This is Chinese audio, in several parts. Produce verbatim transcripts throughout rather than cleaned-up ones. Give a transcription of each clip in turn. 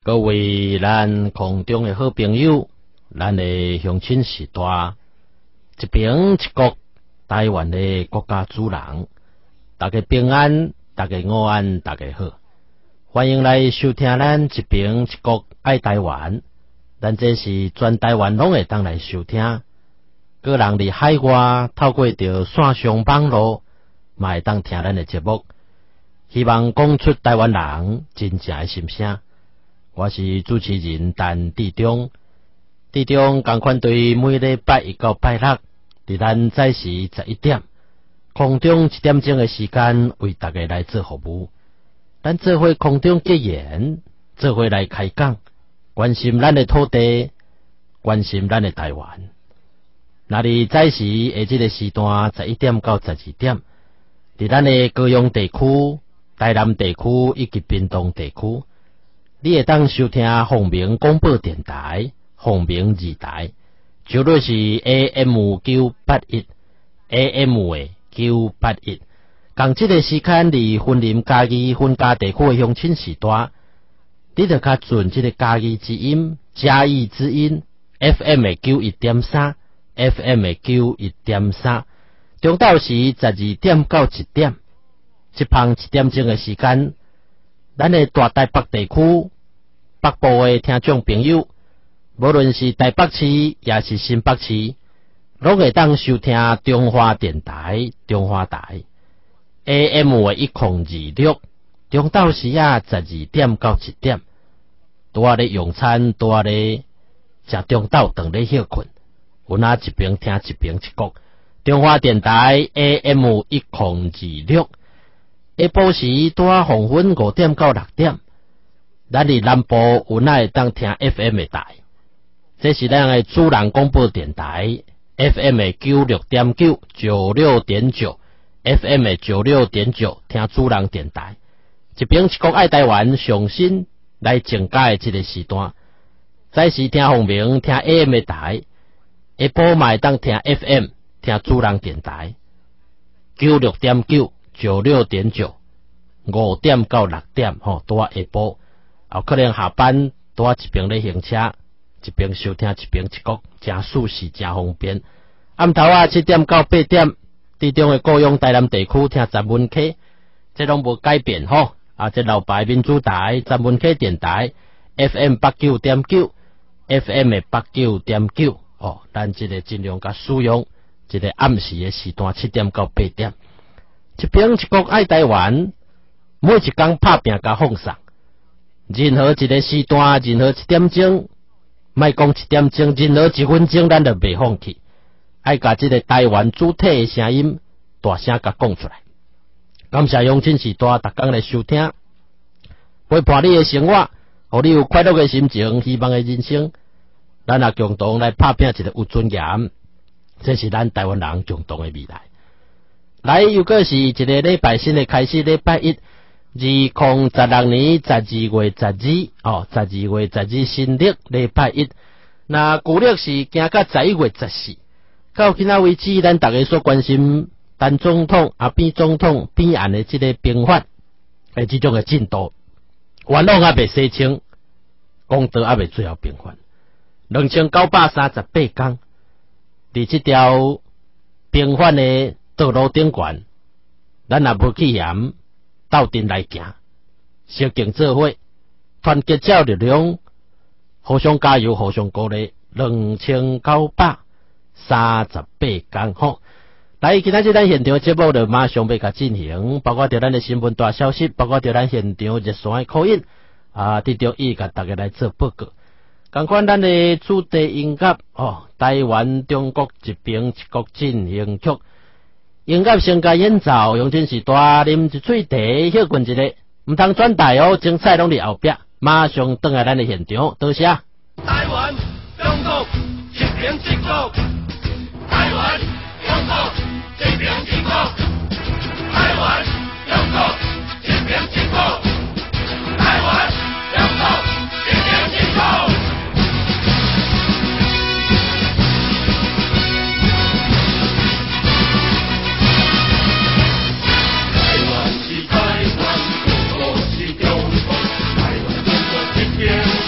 各位咱空中的好朋友，咱的乡亲时代，一边一国，台湾的国家主人，大家平安，大家午安，大家好，欢迎来收听咱一边一国爱台湾，咱这是全台湾拢会当来收听，个人伫海外透过着线上网络，嘛会当听咱的节目，希望讲出台湾人真正的心声。我是主持人陈志忠，志忠同款对每礼拜一到拜六，伫咱早时十一点，空中一点钟的时间为大家来做服务。咱做伙空中结缘，做伙来开讲，关心咱的土地，关心咱的台湾。那伫早时下即个时段十一点到十二点，伫咱的高雄地区、台南地区以及屏东地区。你会当收听凤鸣广播电台、凤鸣二台，就率是 A M 九八一 A M 的九八一。共即个时间伫云林嘉义分家地区的乡亲时代，你着较准即个嘉义之音、嘉义之音 F M 的九一点三 F M 的九一点三，中昼时十二点到一点，一旁一点钟的时间。咱的大台北地区、北部的听众朋友，无论是台北市也是新北市，拢会当收听中华电台、中华台 A M 的一零二六，中昼时啊十二点到一點，拄仔咧用餐，拄仔咧食中晝顿咧休困，有哪一边听一边一国，中华电台 A M 一零二六。下晡时拄仔黄昏五點到六點，咱伫南部有哪会当聽 F M 的台，這是咱的主人廣播電台 F M 的九六點九 九六點九 F M 的九六點九聽主人電台，一邊一國愛台灣上新來增加的這個時段，早時聽鳳鳴聽 A M 的台，下晡嘛會當聽 F M 聽主人電台九六點九九六點九，五點到六點，吼，拄仔下晡，後可能下班拄仔一邊咧行車，一邊收聽，一邊一國，真舒適，真方便。暗頭啊七點到八點，地中的高雄台南地區聽十文 K， 這攏無改變吼。啊，這老牌民主台十文 K 電台 F M 八九點九 F M 的八九點九，哦，咱這個盡量甲使用，這個暗時的時段七點到八點。一邊一國愛台灣，每一工拍拼甲放送，任何一個時段，任何一點鐘，莫講一點鐘，任何一分鐘，咱就袂放棄，愛甲這個台灣主體的聲音大聲甲講出來。感謝鄉親時代，逐工來收聽，陪伴你的生活，互你有快樂的心情，希望的人生，咱也共同來拍拼一個有尊嚴，這是咱台灣人共同的未來。來，又個是一個禮拜新的開始，禮拜一，二零一六年十二月十二，哦，十二月十二新曆禮拜一。那舊曆是行到十一月十四，到今仔為止，咱大家所關心陳總統啊變總統變案的這個平反誒，這種的進度，冤枉還未洗清，公道還未最後平反，兩千九百三十八天，佇這條平反的道路頂懸，咱也無去嫌，鬥陣來行，小勁做伙，團結照力量，互相加油，互相鼓勵。兩千九百三十八天，吼！來，今仔日咱現場節目就馬上要甲進行，包括着咱的新聞大消息，包括着咱現場熱線的 call in，啊，得着伊甲大家來做報告。同款咱的主題音樂，哦，台灣中國一邊一國進行曲。音樂先甲演奏，用真是大啉一喙茶，休困一下，毋通轉台哦，精彩攏佇後壁，馬上轉來咱的現場，多謝。 台灣中國一邊一國，台灣中國一邊一國，台灣中國一邊一國，台灣中國一邊一國。台灣是台灣，中國是中國，台灣中國一邊。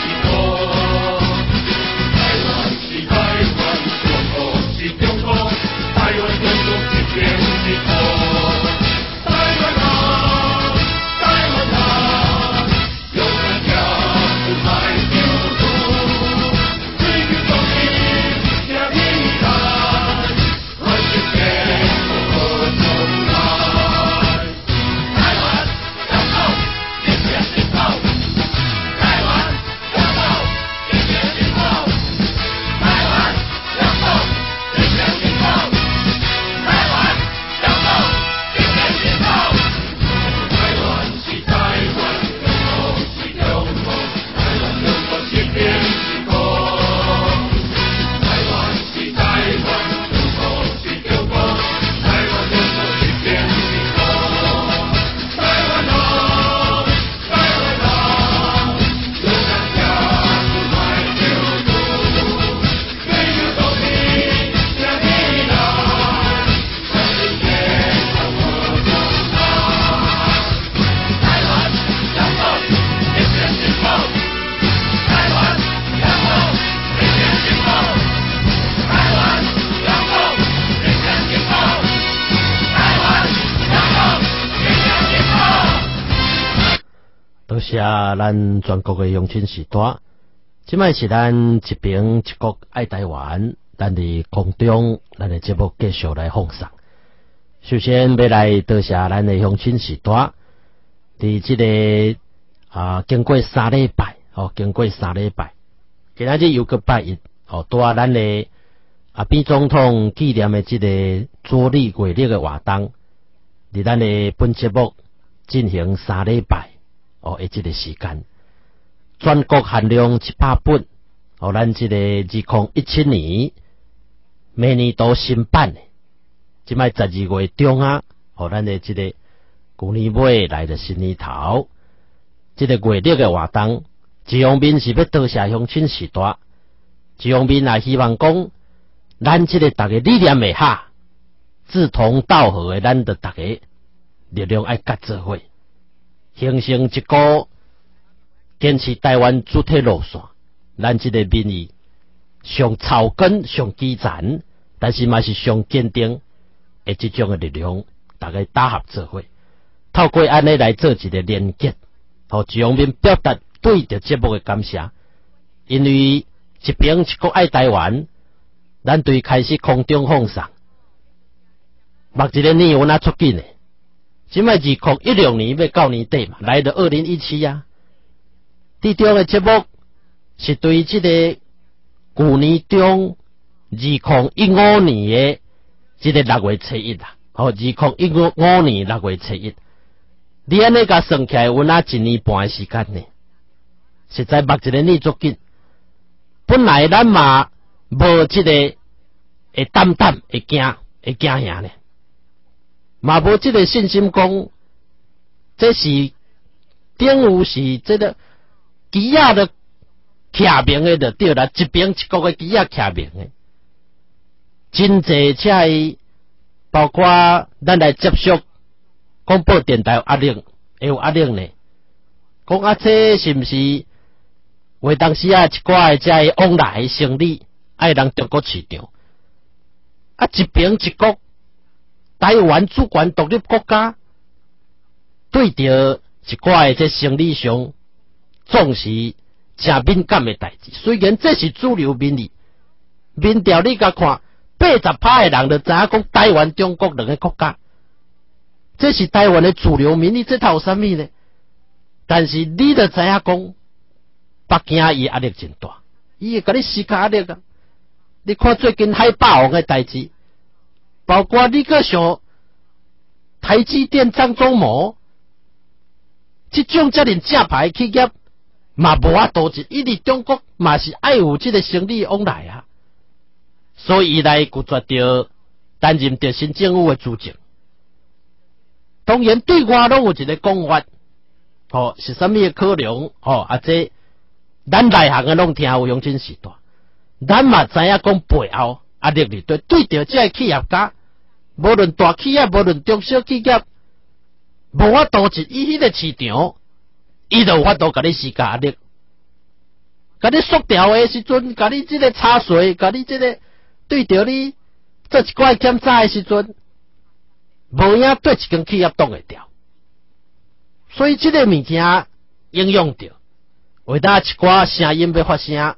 谢咱全国的乡亲时代，即摆是咱一边一国爱台湾，咱伫空中咱的节目继续来放送。首先要来多谢咱的乡亲时代，伫即、这个啊经过三礼拜，哦，经过三礼拜，今仔日又个拜一，哦，带咱的啊变总统纪念的即个桌历月历的活动，伫咱的本节目进行三礼拜。哦，诶，即个时间，全国限量一百本。哦，咱即个二零一七年明年度新版的，即摆十二月中啊，哦，咱的即个旧年尾来的新年头，即、这个月历的活动，一方面是要多谢乡亲时代，一方面也希望讲，咱即个大家理念会合，志同道合的，咱的大家力量爱合做伙。形成一个坚持台湾主体路线，咱这个民意上草根、上基层，但是嘛是上坚定的这种的力量，大家打合做伙，透过安尼来做一个连结，和一方面表达对着节目的感谢，因为一边一个爱台湾，咱对开始空中放送，目一个年有哪出紧的？即摆二零一六年要到年底嘛，来到二零一七啊。伫中的节目是对即个旧年中二零一五年的即个六月初一啦，吼，二零一五年六月初一，你安尼甲算起来有哪一年半的时间呢？实在目一个年足紧。本来咱嘛无即个会担担会惊会惊吓呢。嘛无即个信心讲，这是顶有是这个旗仔的徛明的就对啦，一边一国的旗仔徛明的，真济车包括咱来接触广播电台有压力，会有压力呢。讲啊，这是毋是为当时啊一寡的遮往来的生理爱人中国市场啊，一边一国。台湾主权独立国家对着一寡的这生理上总是真敏感的代志，虽然这是主流民意，民调你甲看，八十趴的人就知影讲台湾、中国两个国家，这是台湾的主流民意，这套有啥物呢？但是你就知影讲，北京伊压力真大，伊会甲你施加压力啊！你看最近海霸王的代志。包括你个像台积电、张忠谋，这种遮尔正牌企业，嘛无法度一，伊伫中国嘛是爱有这个生理往来啊，所以伊来拒绝着担任着新政府的主席。当然对外拢有一个讲法，哦，是啥物的可能？哦，啊这咱内行的拢听有乡亲时代，咱嘛知影讲背后。压力里对对着这企业家，无论大企业，无论中小企业，无法度一伊迄个市场，伊就有法度甲你施加压力，甲你缩掉的时阵，甲你这个差税，甲你这个对着你做一寡检查的时阵，无影对一间企业挡会掉，所以这个物件影响着，为呾一寡声音要发声。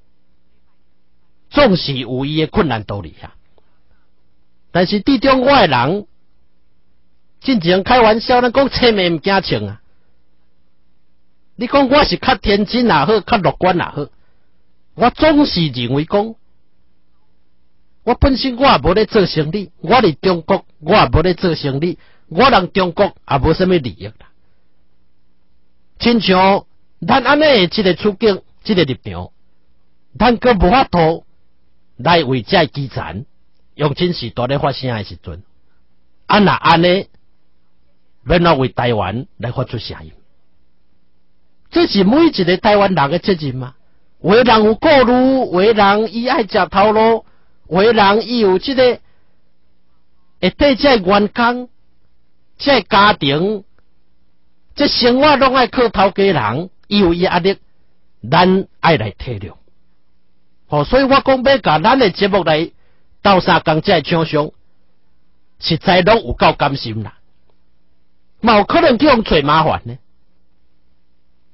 总是有伊的困难道理啊，但是地中外的人，真正开玩笑，咱讲青面毋惊穿啊。你讲我是较天真也好，较乐观也好，我总是认为讲，我本身我也无咧做生意，我伫中国我也无咧做生意，我人中国也无啥物利益啦。亲像咱安尼的即个处境，即、这个立场，咱阁无法度。来为这基层用真时代咧发声的时阵，啊那安尼，要哪为台湾来发出声音？这是每一个台湾人的责任嘛。为人有顾虑，为人伊爱食头路，为人伊有这个会对这员工、这家庭、这生活拢爱靠头家人，伊有伊压力，咱爱来体谅。哦，所以我讲要甲咱的节目来斗相共这厂商，实在拢有够甘心啦，嘛有可能去互找麻烦呢。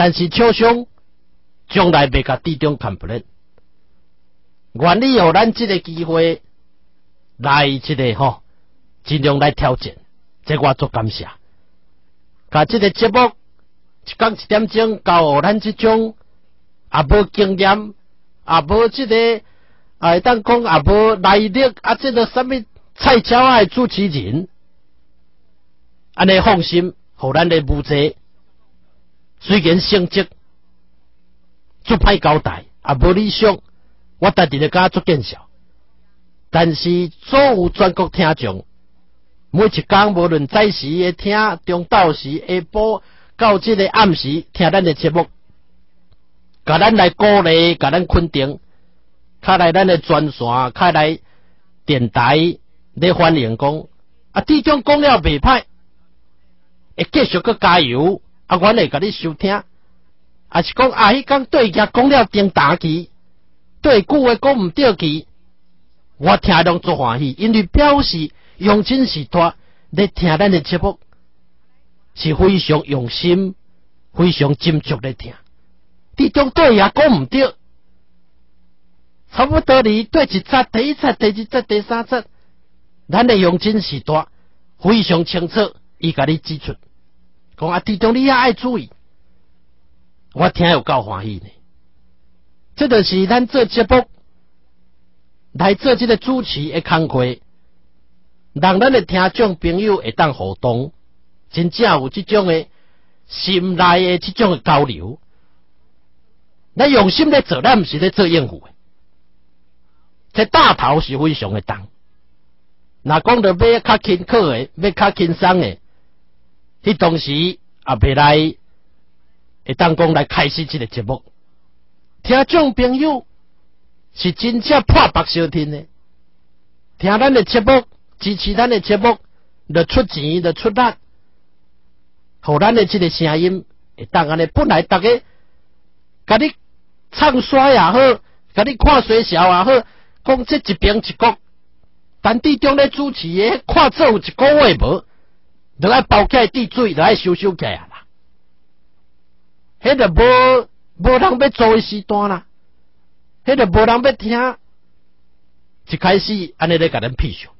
但是厂商从来袂甲地中看不认，愿意互咱即个机会来即个吼，尽量来挑战，这我足感谢。甲即个节目一讲一点钟，交互咱即种也无经验，也无即个啊，当讲也无耐力啊，即个什么菜鸟啊主持人，安尼放心，互咱的舞者虽然成绩足歹交代，也无理想，我家己咧感觉足见笑。但是所有全国听众，每一天无论早时会听，中昼时下晡到即个暗时听咱的节目，甲咱来鼓励，甲咱肯定，较来咱的专线，较来电台咧欢迎讲，啊，地中讲了袂歹，会继续搁加油，啊，阮会甲你收听。啊是讲啊，迄讲对甲讲了顶打去，对句话讲毋对去，我听拢足欢喜，因为表示用心是大，咧听咱的节目是非常用心、非常斟酌咧听。地中对也讲毋对，差不多哩对一节、第一节、第二节、第三节，咱的用心是大，非常清楚，伊甲你指出，讲啊，地中你也爱注意。我听有够欢喜呢，这就是咱做节目来做这个主持的工课，让咱的听众朋友会当互动，真正有这种的心内的这种的交流。咱用心咧做，咱毋是咧做应付的。这大头是非常的重。若讲到要较轻巧的，要较轻松的，迄当时也袂来。会当讲来开始这个节目，听众朋友是真正破腹烧听的，听咱的节目，支持咱的节目，就出钱，就出力，互咱的这个声音会当安尼本来大家甲你唱衰也好，甲你看水潲也好，讲这一边一国，但地中咧主持的看做有一个月无，就爱包起来滴水，就爱收收起来啦。迄个无无人要做的时段啦，迄个无人要听，一开始安尼咧甲咱屁上。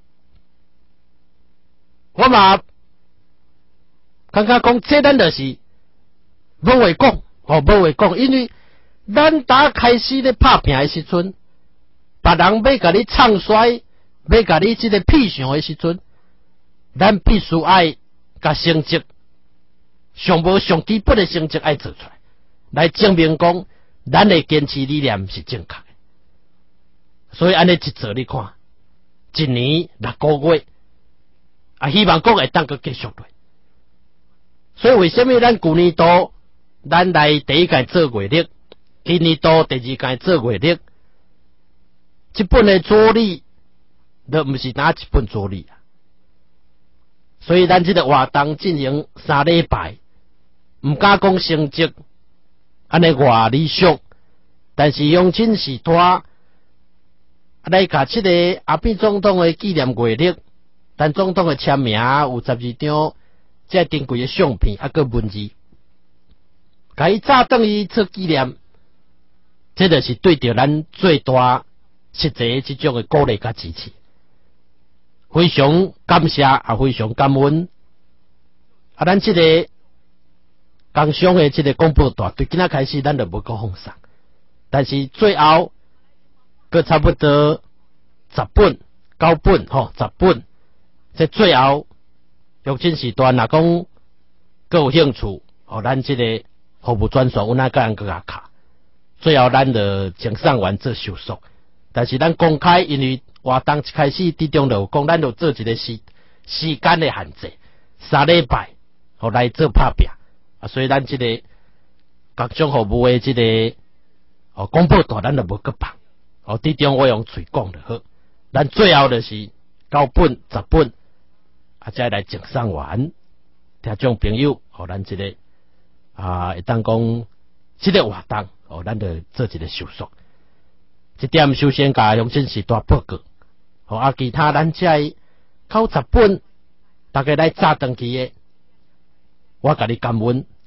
我嘛感觉讲，这咱就是无话讲，哦，无话讲，因为咱打开始咧拍拼的时阵，别人要甲你唱衰，要甲你即个屁上的时阵，咱必须爱甲成绩。上无上基本的成绩爱做出来，来证明讲咱的坚持理念是正确的。所以安尼一做你看，一年六个月，啊，希望讲会当个继续落。所以为什么咱旧年度咱来第一届做月历，今年度第二届做月历，这本的助理都毋是哪一本助理啊？所以咱这个活动进行三礼拜。毋敢讲成绩安尼偌理想，但是用心是大，来甲即个阿扁总统的纪念月历，但总统的签名有十二张，即珍贵的相片，啊个文字，甲伊早等伊做纪念，这就是对着咱最大实际即种的鼓励甲支持，非常感谢，也非常感恩。啊，咱即个。工商的这个广播大对今仔开始咱就无够放送，但是最后佮差不多十本九本吼十本，这最后用真时段若讲佮有兴趣，哦，咱这个服务专线，阮那个人佮甲卡，最后咱就精送完做收束。但是咱公开，因为活动一开始之中就有讲，咱就做一个时时间的限制，三礼拜，互来做拍拼。啊，所以咱这个各种服务的这个哦广播大，咱就无搁放。哦，地中我用嘴讲就好。咱最后就是九本、十本，啊，再来精送完。听众朋友，哦，咱这个啊，会当讲这个活动，哦，咱就做一个收束。这点首先甲用真是大报告。哦，啊，其他咱这九十本，大家来早登记的。我甲你感恩，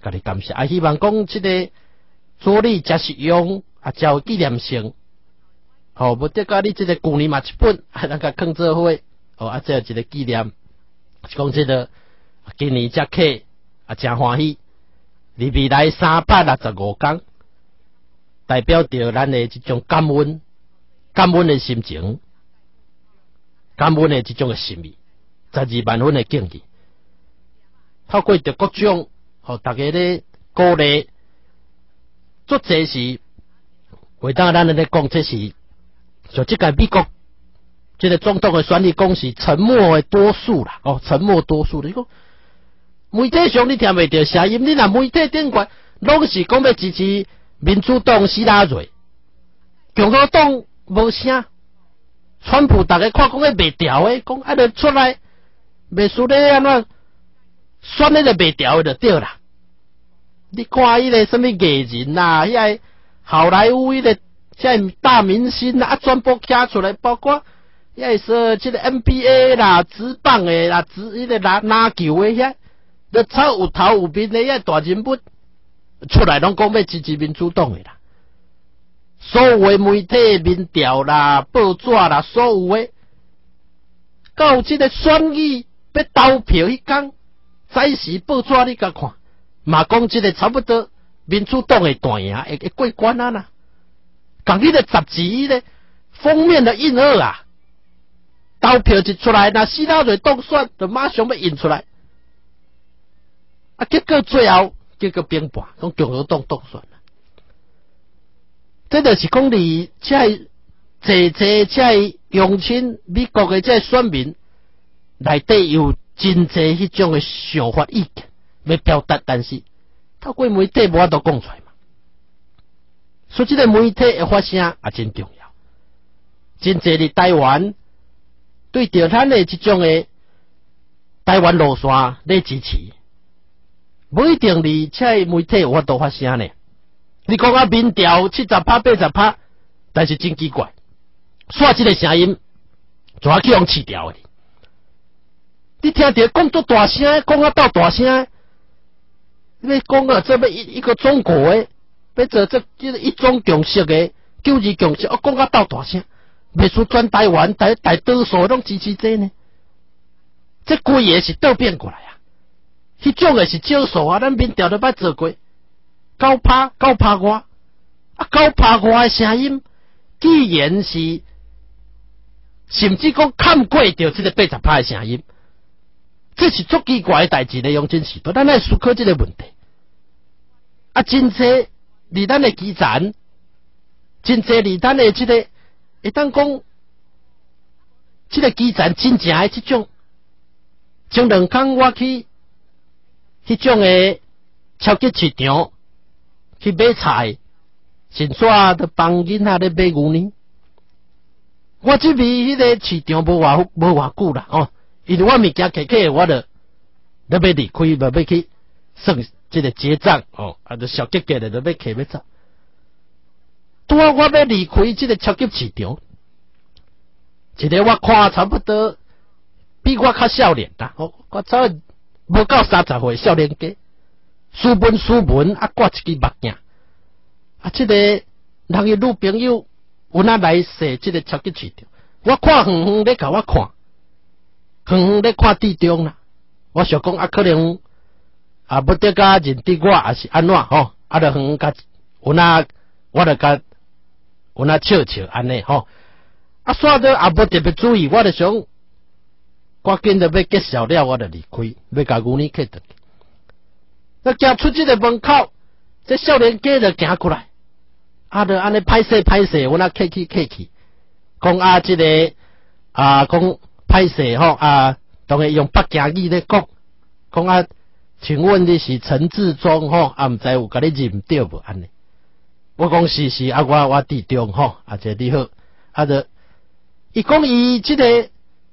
甲你感谢，啊，希望讲即个做你真实用，啊，才有纪念性。哦，无得甲你即个旧年嘛一本，啊，咱甲放做伙，哦，啊，才有一个纪念。是讲即个今年才客，啊，真欢喜。你未来三百六十五天，代表着咱的即种感恩、感恩的心情、感恩的即种的心意，十二万分的敬意。透过着各种，互大家咧鼓励，做这是为当咱咧讲，这是就即个美国即个总统的选举讲是沉默的多数啦，哦，沉默多数的。你讲媒体上你听袂到声音，你若媒体顶悬拢是讲要支持民主党希拉蕊，共和党无声，川普大家看讲个袂调的，讲啊，著出来袂输咧安怎？选咧就袂调的就对啦。你看迄个什么艺人啊，迄个好莱坞迄个即个大明星啊，全部徛出来，包括迄个说即个 N B A 啦、职棒的啦、职迄个篮篮球的遐，都超有头有面的遐大人物出来，拢讲要支持民主党的啦。所有的媒体、民调啦、报纸啦，所有的到即个选举要投票迄天。早时报纸你甲看，嘛讲即个差不多民主党会大赢，会会过关啊啦。讲迄个杂志迄个封面的印号啊，投票一出来，那希拉蕊当选，就马上要印出来。啊，结果最后结果平盘，讲共和党当选啦。这就是讲你即系坐坐即系用亲美国的即系选民内底有。真侪迄种诶想法意见要表达，但是透过媒体无法度讲出来嘛。所以即个媒体诶发声也真重要。真侪伫台湾对着咱诶即种诶台湾路线咧支持，无一定伫即媒体有法度发声呢。你讲啊民调七十趴八十趴，但是真奇怪，煞即个声音就要去用试掉诶。你听着讲多大声，讲啊到大声，你讲啊这要一一个中国诶，要做这这一种共识诶，九二共识，我讲啊到大声，袂输全台湾大大多数拢支持这呢，这规个是倒变过来啊，迄种诶是少数啊，咱民调都捌做过，九趴九趴外，啊九趴外诶声音，既然是甚至讲看过着这个八十趴诶声音。这是足奇怪的代志咧，用真时代，咱来思考这个问题。啊，真济离咱的基层，真济离咱的这个，会当讲，这个基层真正的这种，前两天我去，迄种的超级市场去买菜，甚至都帮囡仔咧买牛呢。我这边迄个市场无偌无偌久啦，哦。因为我物件客客，我就要要离开，无要去算这个结账哦，啊，就小结结的，就要客要走。拄啊，我要离开这个超级市场，一个我看差不多比我较少年啦，哦，我差无到三十岁少年家，斯文斯文啊，挂一支目镜，啊，这个人个女朋友有哪来踅这个超级市场，我看远远咧甲我看。远远咧看地中啦，我想讲啊，可能啊，不得甲认得我，也是安怎吼？啊，就远远甲有哪，我就甲有哪笑笑安尼吼。啊，煞着也无特别注意，我就想，赶紧就要结束了，我就离开，要甲牛奶客倒去。那行出这个门口，这少年家就行过来，啊，就安尼歹势歹势，我那客气客气，讲啊，这个啊，讲。歹势吼啊，当然用北京语咧讲，讲啊，请问你是陈志忠吼啊，毋知有甲你认对无安尼？我讲是是啊，我我地中吼啊，这你好，啊就伊讲伊即个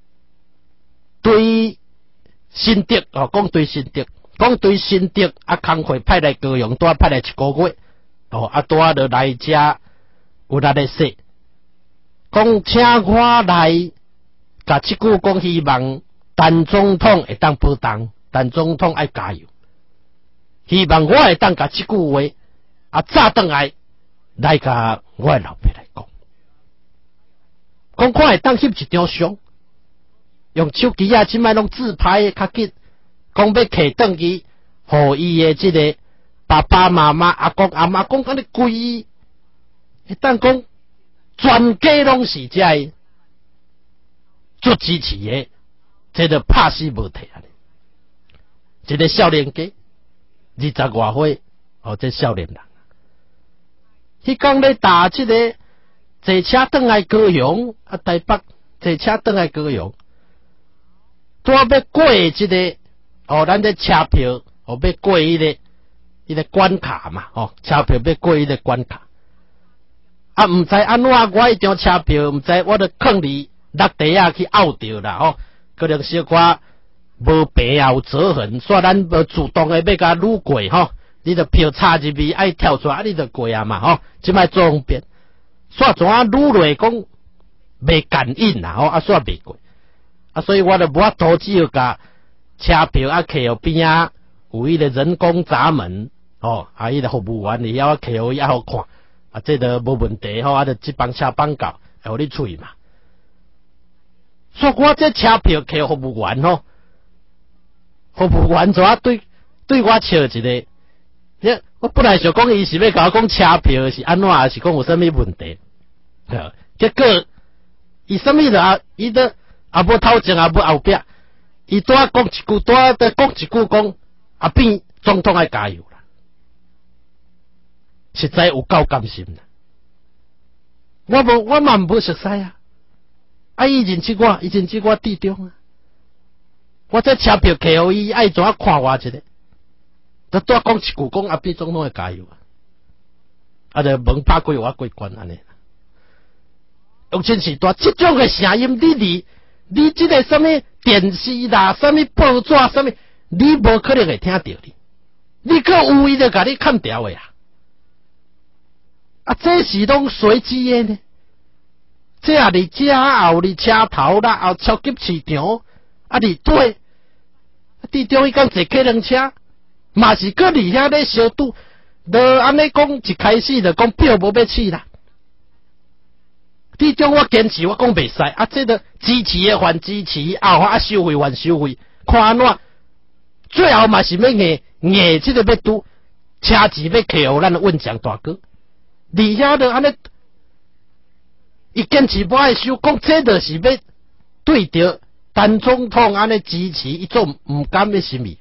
对新德哦，讲对新德，讲对新德啊，工会派来高雄，多派来一个月哦，啊多就来遮有力咧说，讲请我来。甲即句讲，希望陈总统会当保重，陈总统爱加油。 希望我会当甲即句话啊，早转来来甲我的老爸来讲，讲看会当翕一张相，用手机啊，即摆拢自拍的较紧，讲要摕转去，互伊的即个爸爸妈妈、阿公阿妈讲，安尼规，会当讲全家拢是遮的足支持的，这个拍死无退啊！一个少年家，二十外岁，哦，这少年人。迄讲咧打即个坐车转来高雄啊，台北坐车转来高雄，拄要过即个哦，咱的车票哦，要过迄个迄个关卡嘛，哦，车票要过迄个关卡，啊，毋知安怎，我迄张车票毋知我著囥伫落地啊去拗着啦，吼，可能小可无平啊有折痕，煞咱无主动诶要甲撸过吼。你著票插入去，爱跳出来，你著过啊嘛吼，即摆做方便，煞怎啊撸落讲袂感应啦吼，啊煞袂过，啊所以我著无法度只有甲车票啊摕互边啊有迄个人工闸门哦，啊迄个服务员伊遐摕互伊啊好看，啊这著无问题吼，啊著即帮车帮到，会互你处嘛。所以我这车票摕服务员吼，服务员怎啊对对我笑一个。我本来想讲伊是要甲我讲车票是安怎，还是讲有啥物问题？结果伊啥物了啊？伊都也无头前也无后壁，伊拄仔讲一句，拄仔在讲一句讲，啊变总统爱加油啦！实在有够甘心啦！我无我嘛无熟悉啊！啊伊认识我，伊认识我弟兄啊！我这车票摕互伊，爱怎啊看我一个？就多讲一句，讲阿扁总统会加油啊！啊，就门拍过我过关安尼。用真是大，这种嘅声音，你你你这个什么电视啦，什么报纸，什么，你无可能会听到你。你可有伊就甲你砍掉的啊！啊，这是拢随机的呢。这啊，你车后，你车头啦，后超级市场，啊，你对，地中伊讲坐客人车。嘛是搁伫遐咧小赌，就安尼讲一开始就讲票无要试啦。这种我坚持我讲袂使，啊，这个支持的还支持，后啊收费还收费，看安怎，最后嘛是要硬硬这个要赌，车钱要摕互咱的稳将大哥。伫遐就安尼，伊坚持不爱收，讲这就是要对着陈总统安尼支持一种毋甘的心意。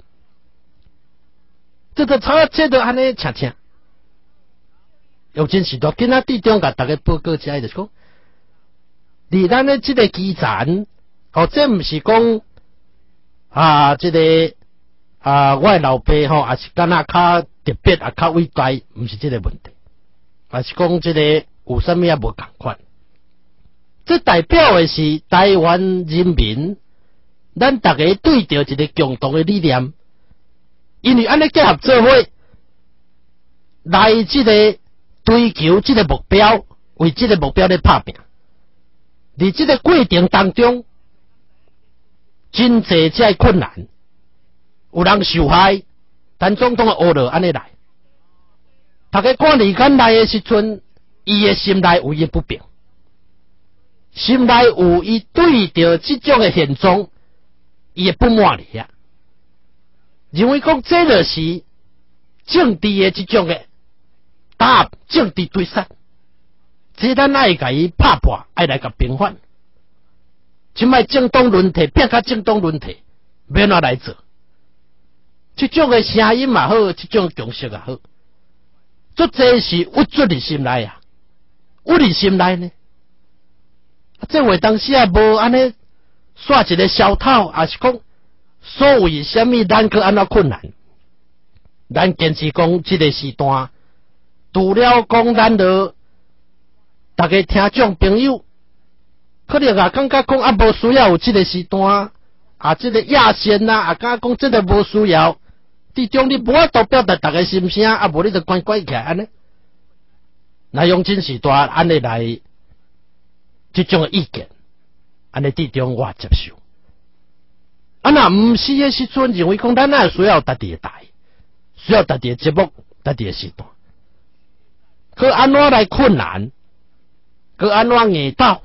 这个差这个安尼请请，用真是多，今仔地中甲大家报告一下，就是讲，伫咱的这个基站，哦，这毋是讲啊，这个啊，我的老爸吼，也是敢若较特别啊，较伟大，毋是这个问题，也是讲这个有啥物也无共款。这代表的是台湾人民，咱大家对着一个共同的理念。因为安尼结合做伙，来这个追求这个目标，为这个目标咧拍拼。伫这个过程当中，真济遮困难，有人受害，陈总统的恶落安尼来。大家看李干来的时阵，伊的心内有伊不平，心内有伊对着这种的现状，伊的不满意啊。认为讲这就是政治的这种的打政治对杀，这咱爱甲伊拍破，爱来甲平反。即摆政党轮替，变甲政党轮替，免哪来做？这种的声音嘛好，这种共识也好，足这是屈出伫心内啊，屈伫心内呢。这话当时也无安尼刷一个小套，也是讲。所谓什么咱去安怎困难，咱坚持讲这个时段，除了讲咱的大家听众朋友，可能也感觉讲啊无需要有这个时段，啊这个亚线呐，啊感觉讲这个无需要，这种你无法度表达大家心声，啊无你就关关起来安尼，那用真时段安尼来这种的意见，安尼这种我接受。啊，那毋是诶时阵，认为讲咱也需要家己诶台， 需要家己的节目、家己的时段，佮安怎来困难，佮安怎硬斗，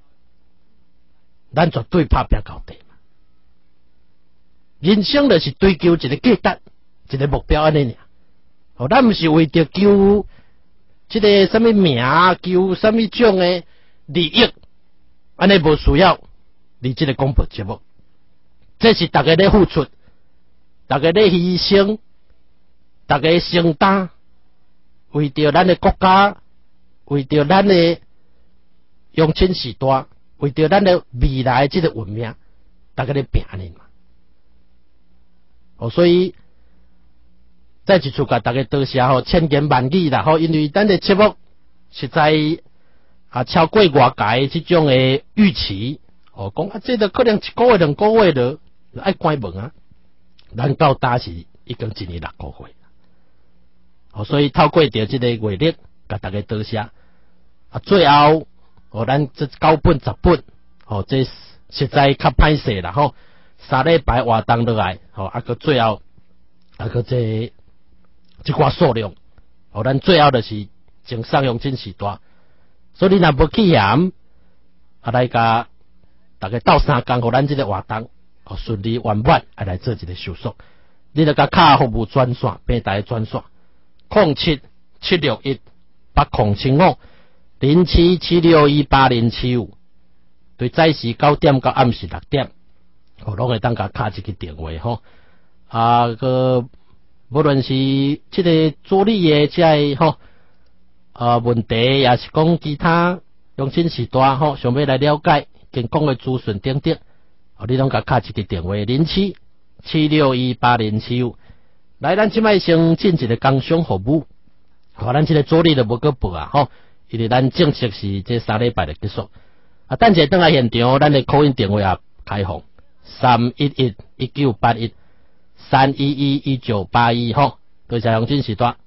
咱绝对拍拼到底嘛。人生就是追求一个价值、一个目标安尼尔。哦，咱毋是为着求即个什么名，求什么种的利益，安尼无需要你即个广播节目。这是大家咧付出，大家咧牺牲，大家承担，为着咱的国家，为着咱的永亲时代，为着咱的未来即个文明，大家咧拼呢嘛。哦，所以再一次甲大家多谢吼，千言万语啦吼，因为咱的节目实在啊超过外界即种的预期。哦，讲啊，这个可能一个月、两个月了，爱关门啊。咱到当时已经一年六个月，哦，所以透过着这个月历，甲大家多谢。啊，最后，哦，咱这九本十本，哦，这实在较歹势啦吼。三礼拜活动落来，哦，啊个最后，啊个这这寡数量，哦，咱最后就是前上用真时代，所以你若无去嫌，啊来甲大家斗三工，互咱这个活动哦顺利圆满，啊来做一个收束。你著甲卡服务专线，平台专线，零七七六一八零七五零七七六一八零七五，对早时九点到暗时六点。哦，拢会当甲卡一个电话吼，啊个无论是即个助理的即个吼，啊问题也是讲其他用亲时代吼，想要来了解健康的资讯等等，哦，你拢甲卡一个电话零七七六一八零七五，来咱即摆先进一个工商服务，哦，咱即个助理就无搁报啊吼，因为咱正式是这三礼拜就结束，啊，等者倒来现场，咱的 call in 电话也开放。三一一一九八一三一一一九八一吼，多谢黄金时代。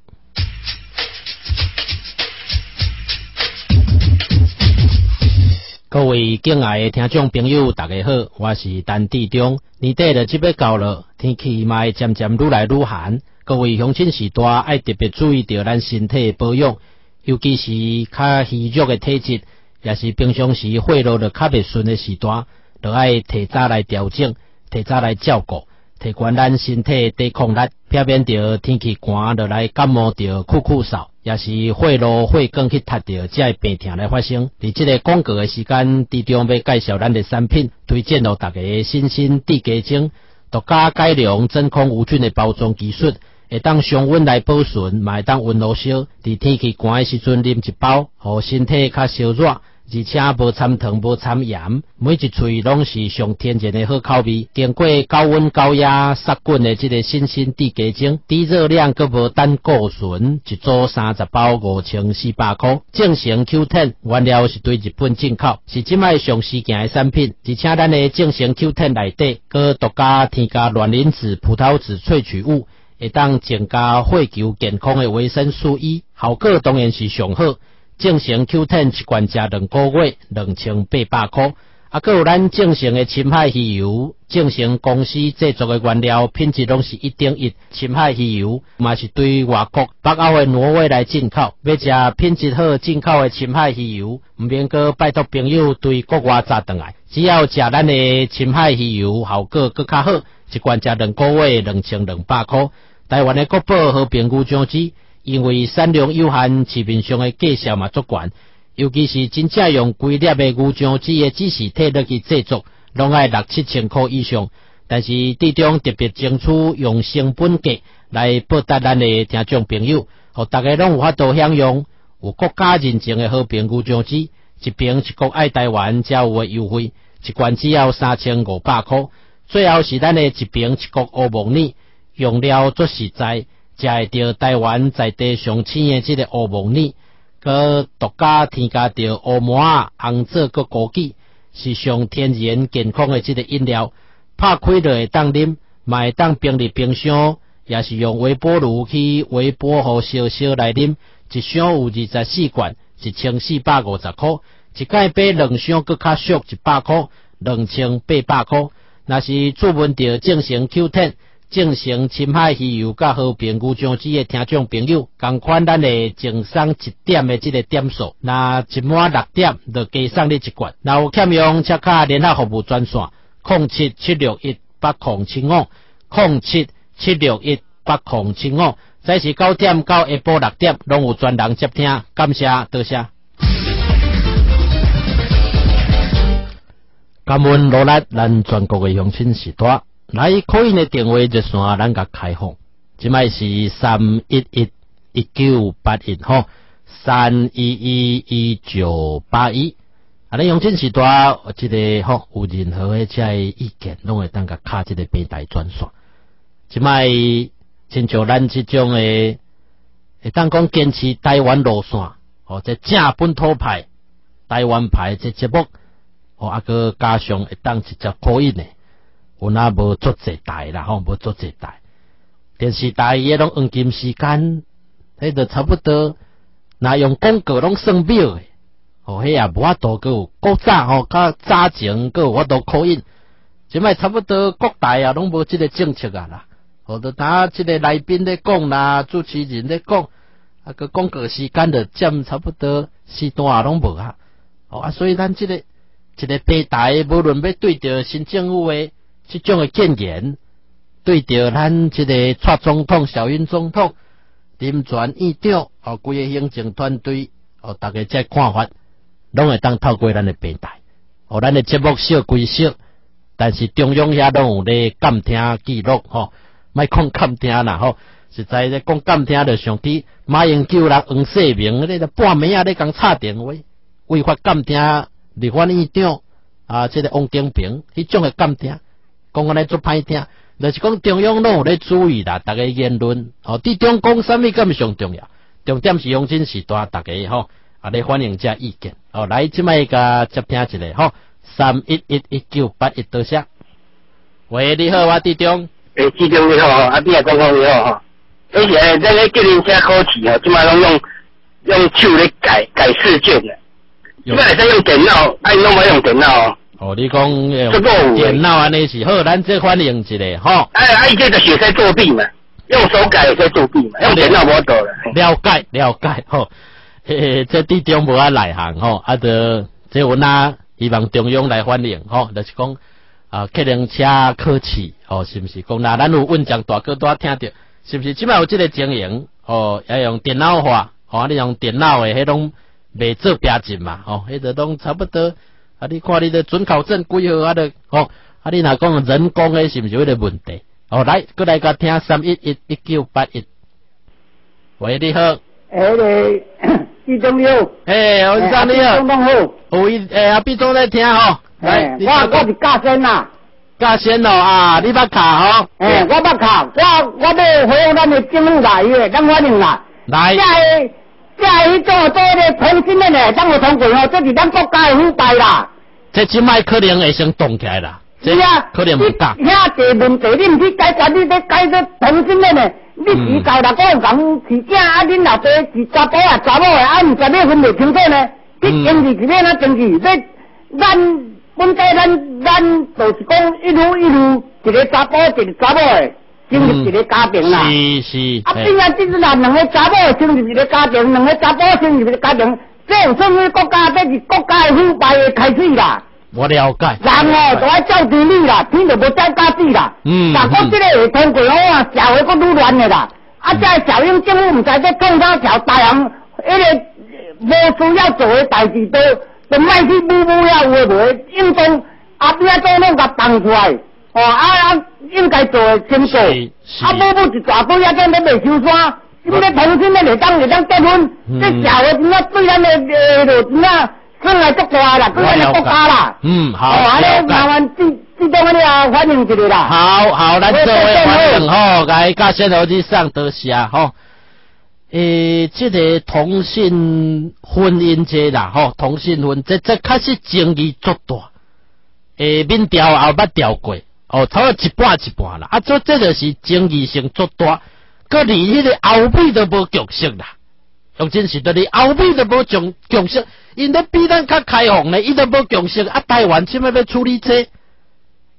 各位敬爱的听众朋友，大家好，我是陈志忠。年底就即要到了，天气嘛会渐渐愈来愈寒。各位乡亲时代爱特别注意到咱身体保养，尤其是较虚弱的体质，也是平常时血路就较袂顺的时代。就爱提早来调整，提早来照顾，提悬咱身体抵抗力，避免着天气寒就来感冒着酷酷嗽，也是血路血管去踢着，才会病痛来发生。伫即个广告的时间，之中要介绍咱的产品，推荐予大家新鲜地鸡精，独家改良真空无菌的包装技术，会当常温来保存，嘛会当温和烧。伫天气寒的时阵啉一包，互身体较烧热。而且无掺糖无掺盐，每一喙拢是上天然的好口味。经过高温高压杀菌的这个新鲜地鸡精，低热量佮无胆固醇，一组三十包五千四百块。正成 Q 十 原料是对日本进口，是即卖上时行的产品。而且咱的正成 Q 十 内底，佮独家添加卵磷脂、葡萄籽萃取物，会当增加血球健康的维生素 E， 效果当然是上好。正成 Q 十 一罐食两个月，两千八百块。啊，佮有咱正成的深海鱼油，正成公司制作的原料品质拢是一等一。深海鱼油嘛是对外国北欧的挪威来进口，要食品质好进口的深海鱼油，毋免佮拜托朋友对国外炸转来，只要食咱的深海鱼油，效果佮较好。一罐食两个月，两千两百块。台湾的国宝和平牛酱汁。因为产量有限，市面上的价格嘛足悬，尤其是真正用规粒的牛酱汁的指示体落去制作，拢爱六七千块以上。但是最终特别争取用成本价来报答咱的听众朋友，互大家拢有法度享用有国家认证的和平牛酱汁，一瓶一国爱台湾才有的优惠，一罐只要三千五百块。最后是咱的一瓶一国乌木耳，用料足实在。食会到台湾在地上青的这个乌木耳，佮独家添加到乌麻啊、红枣佮枸杞，是上天然健康的这个饮料。拍开就会当啉，嘛会当冰入冰箱，也是用微波炉去微波互烧烧来啉。一箱有二十四罐，一千四百五十块。一盖比两箱佮较俗，一百块，两千八百块。若是注文到正成 Q 十。 正成深海鱼油甲和平牛酱子的听众朋友，共款咱的净送一点的这个点数，那一满六点就加送你一罐。那有欠用车卡联合服务专线零七七六一八零七五零七七六一八零七五，这是九点到下晡六点，拢有专人接听，感谢多谢。感恩罗力，咱全国的乡亲时代。来可以的电话热线咱甲开放，即摆是三一一一九八一吼，三一一一九八一。啊，咱乡亲时代即个吼有任何的这意见，拢会当甲卡即个平台专线。即摆亲像咱即种的，会当讲坚持台湾路线，哦，这正本土派、台湾派这节目，哦，啊个加上会当直接可以呢。有那无做这台啦，吼，无做这台。电视台伊拢黄金时间，迄就差不多，那用广告拢算秒诶。哦，迄也无法度个有古早吼，较早前个有法度考印，即摆差不多各台啊拢无即个政策啊啦。哦，就打即个来宾咧讲啦，主持人咧讲，啊个广告时间就占差不多时段啊拢无啊。哦啊，所以咱即、這個一个平台，无论要对着新政府诶。这种的建言，对着咱这个蔡总统、小英总统、林全院长哦，规个行政团队哦，大家这看法，拢会当透过咱的平台，哦，咱的节目小归小，但是中央遐拢有咧监听记录吼，莫讲监听啦吼，实在咧讲监听就上去马英九啦、黄世明咧半暝啊咧讲插电话，违法监听立法院长啊，这个王金平迄种的监听。讲安尼做歹听，就是讲中央拢有咧注意啦，大家言论哦，伫中讲啥物咁上重要，重点是乡亲时代，大家吼啊咧反映这意见哦，来即摆甲接听一下吼，三一一一九八一多谢。喂，你好，我弟中。 诶，弟中你好，啊，你也讲讲你好吼。而且咱咧叫人家考试吼，即摆拢用用手咧改改试卷诶，即摆会使用电脑，啊，拢无用电脑哦。 哦，你讲用电脑安尼是好，咱这反映一下吼。 哎，啊，伊这个学生作弊嘛，用手改也可以作弊嘛，用电脑无得了。 了解了解吼，嘿嘿，这地中无啊内行吼，啊得这有哪希望中央来反映吼，就是讲啊，客人车考试吼，是不是？讲那咱有稳将大哥都听着，是不是？即摆有这个经营哦，要用电脑化，哦，你用电脑的迄种未做标准嘛，哦，迄个拢差不多。啊！你看你的准考证几号啊？的哦，啊！你若讲人工的是毋是有个问题？哦，来，过来甲听三一一一九八一。喂，你好。 诶，你毕总你好。 诶，我是你好。 总统好。 有伊诶，阿毕总在听吼。 来，我我是嘉轩呐。 嘉轩哦啊，你捌卡吼？ 诶，我捌卡，我我要回应咱的政府来个，咱反映啦。 来。 这迄种做咧同性恋诶，咱有通过吼，这是咱国家诶腐败啦。 这即摆可能会先动起来啦。 是啊， 可能唔敢。 遐个问题，你毋去解决，你咧解决同性恋诶，你是交六个人是正，啊，恁老爸是查甫啊查某诶，啊，毋知要分袂清楚呢？你政治是要哪政治？要咱本地咱咱就是讲一路一路一个查甫一个查某诶。成立一个家庭啦， 是是。 啊，变啊，就是啦，两个查某成立一个家庭，两个查甫成立一个家庭，这有什么国家？这是国家的腐败的开始啦。 我了解。 人哦，都爱照天理啦，天就无照家己啦。嗯。但讲这个会通过啊，社会佫愈乱的啦。啊，这小英政府唔知在创啥条大人，迄个无需要做的代志都都卖去舞舞呀，有诶无诶，应当啊边啊都拢甲放出来。哦啊啊，应该做诶先做，啊某某一大堆啊，种咧未收山，因为同性咧会当会当结婚，这社会真啊对咱诶诶落真啊伤害足大啦，对咱诶国家啦。 嗯，好。 哦，安尼麻烦这这种安尼啊反映一下啦。 好好，咱做诶反映吼，该甲先头去上多谢吼。诶，这个同性婚姻这啦吼，同性婚这这确实争议足大，诶，民调后捌调过。哦，差不多一半一半啦，啊，这这就是争议性足大，佮离迄个后尾都无共识啦。用真是，就是后尾都无共共识，因咧比咱较开放咧，伊都无共识。啊，台湾即摆要处理这，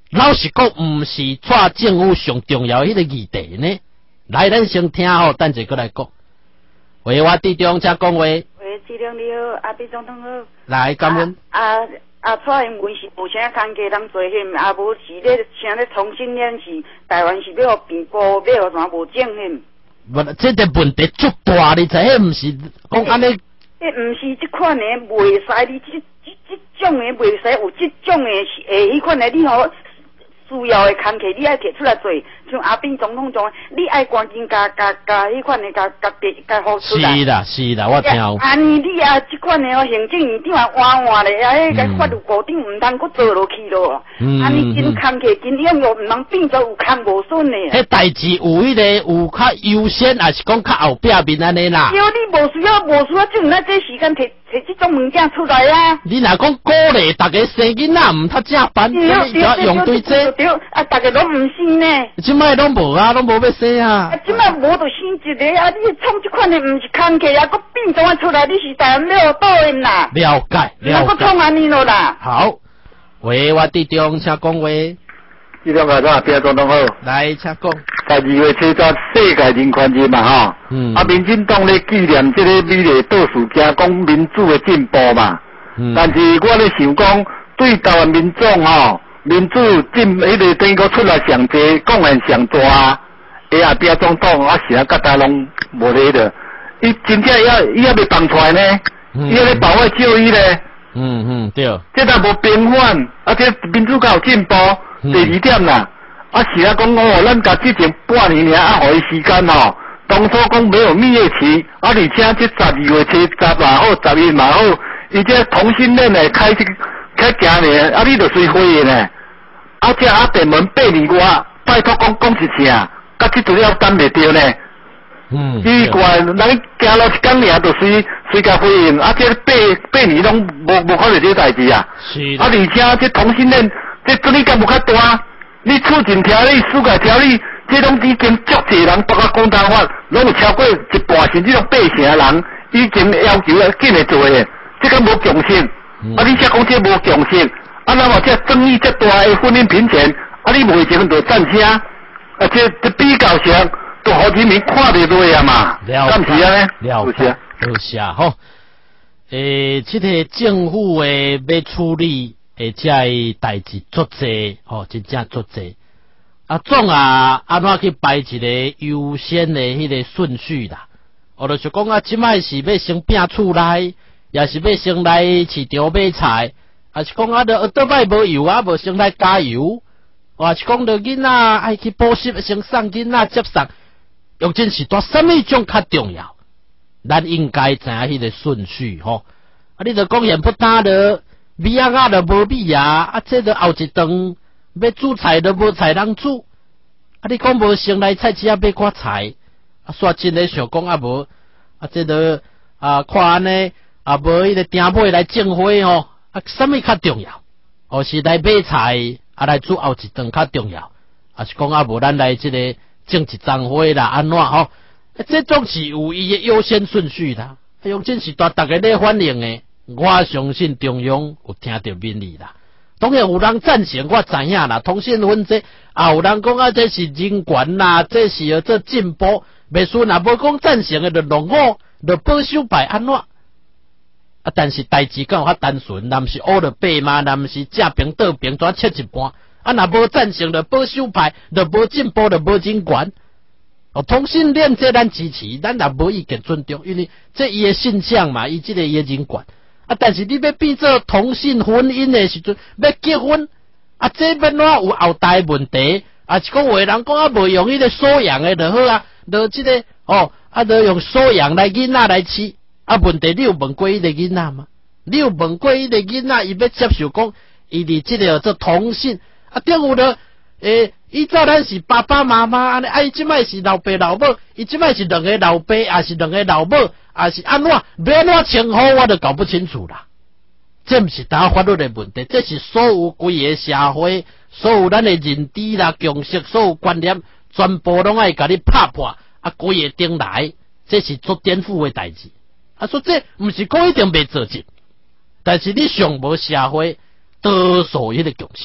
老实讲，毋是带政府上重要迄个议题呢。来，咱先听吼，等者过来讲。喂，我地中请讲话。喂， 市长你好，阿毕总统好。 来，感恩。 啊啊，蔡英文是无啥工课通做险，啊无是咧啥咧重新演示，台湾是要互变故，要互啥无正险。 无，这个问题足大，你知迄毋是讲安尼？迄毋是即款的袂使，你即即即种的袂使有即种的是诶，迄款的你吼需要的工课，你爱摕出来做。像阿扁总统讲，你爱赶紧加加加迄款的加加加好出来。 是啦是啦，我听有。 安尼你啊，即款的哦，行政院长啊换换咧，啊，迄个法律固定毋通搁做落去咯。嗯。安尼真工课真用用，毋通变做有空无损的。 迄代志有迄个有较优先，还是讲较后壁面安尼啦？ 对，你无需要无需要就那这时间摕摕即种物件出来啊。 你若讲鼓励大家生囡仔毋读正班，你要用对这。 对，啊，大家拢毋信呢。 即摆拢无啊，拢无要生啊。 啊，即摆无就生一个啊！你创即款的毋是工课啊，搁变怎啊出来？你是台湾要倒因啦。 了解，了解。 搁创安尼咯啦。 好，喂，我地中请讲话。 地中啊，怎边总统好？ 来，请讲。 十二月七日世界人权日嘛吼，嗯，啊，民进党咧纪念这个美丽倒数加讲民主的进步嘛，嗯，但是我咧想讲，对台湾民众吼。民主进迄个等于讲出来上济，贡献上大，诶啊，边总统啊是啊，甲大拢无咧的，伊真正要伊还未放出来呢，伊还咧保卫就医咧。 嗯嗯，对。 这才无平反，啊，这民主较有进步。第二点啦，啊是啊，讲哦，咱甲之前半年尔啊，互伊时间吼，当初讲没有蜜月期，啊，而且这十二月七十嘛好，十一嘛好，伊这同性恋诶开始。开行呢，啊！你著随回的呢，啊！这啊电门八年外，拜托讲讲一声，甲即阵了等袂着呢。嗯。奇怪，咱行路一工尔，著随随甲回应，啊！这八八年拢无无看到这代志啊。是。啊！而且这同性恋，这责任感无较大，你促进条例、疏解条例，这拢已经足侪人包括公单法，拢有超过一半甚至拢八成的人已经要求要紧来做的，这个无共性。嗯、啊！你才讲这无共性，啊，那么这争议这大的婚姻平权，啊，你未前就赞声，啊，这这比较上，都好人民看得落啊嘛， 了解啊呢？ 了解，多谢吼。诶，这个政府诶要处理诶这个代志足济，吼，真正足济。啊，总啊，安怎去排一个优先的迄个顺序啦？我就是讲啊，即摆是要先拼厝内。也是要先来市场买菜，也是讲啊，着倒摆无油啊，无先来加油，或是讲着囡仔爱去补习，先送囡仔接送，用真是大什么种较重要？咱应该知影迄个顺序吼。啊，你着讲现不打着米仔啊，着无米啊，啊，这着后一顿要煮菜着无菜通煮，啊，你讲无先来菜市啊买寡菜，啊，煞真诶想讲啊无，啊，这着啊看安尼。啊，无迄个订买来种花吼，啊，什么较重要？哦，是来买菜，啊，来煮后一顿较重要，啊，是讲啊，无咱来即个种一丛花啦，安怎吼？啊，这种是有伊诶优先顺序啦。用真是大大家咧反映诶，我相信中央有听到民意啦。当然有人赞成，我知影啦。同性婚这啊，有人讲啊，这是人权啦，这是这进步。袂输若无讲赞成诶，就落伍，就保守派安怎？啊，但是代志敢有较单纯，若毋是乌着白嘛，若毋是正平倒平，怎切一半？啊，若无赞成着保守派，着无进步，着无人权。哦，同性恋这咱支持，咱也无意见尊重，因为这伊诶现象嘛，伊即个伊诶人权。啊，但是你要变做同性婚姻诶时阵，要结婚，啊，这要怎有后代问题？啊，是讲有诶人讲啊，无用迄个素养诶就好啊，就即、这个哦，啊，就用素养来囡仔来饲。啊，问题你有问过伊个囡仔吗？你有问过伊个囡仔，伊要接受讲，伊伫即个做同性，啊，点有了？诶，依照咱是爸爸妈妈安尼，啊，伊即摆是老爸老母，伊即摆是两个老爸，也是两个老母，也是安怎？要安怎称呼，我都搞不清楚啦。这毋是单法律的问题，这是所有规个社会，所有咱的认知啦、共识、所有观念，全部拢爱甲你拍破，啊，规个顶来，这是做颠覆的代志。啊，说这毋是讲一定袂做进，但是你上无社会多数迄个共识，